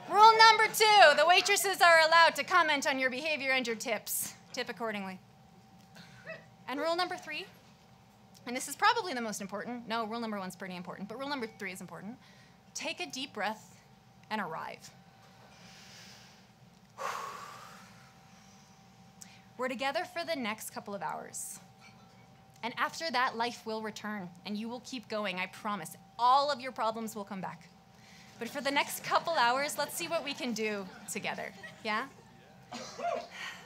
Rule number 2, the waitresses are allowed to comment on your behavior and your tips. Tip accordingly. And rule number 3, and this is probably the most important. No, rule number 1's pretty important, but rule number 3 is important. Take a deep breath and arrive. We're together for the next couple of hours. And after that, life will return, and you will keep going, I promise. All of your problems will come back. But for the next couple hours, let's see what we can do together, yeah?